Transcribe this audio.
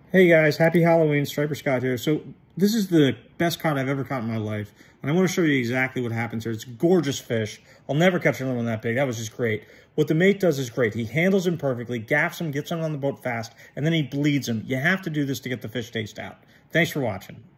Hey guys, happy Halloween, Striper Scott here. So this is the best cod I've ever caught in my life. And I want to show you exactly what happens here. It's a gorgeous fish. I'll never catch another one that big. That was just great. What the mate does is great. He handles him perfectly, gaffs him, gets him on the boat fast, and then he bleeds him. You have to do this to get the fish taste out. Thanks for watching.